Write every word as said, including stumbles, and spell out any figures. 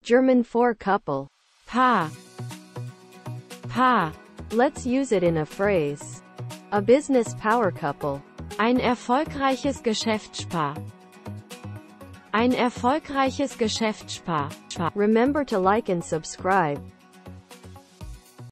German for couple. Paar. Paar. Let's use it in a phrase. A business power couple. Ein erfolgreiches Geschäftspaar. Ein erfolgreiches Geschäftspaar. Remember to like and subscribe.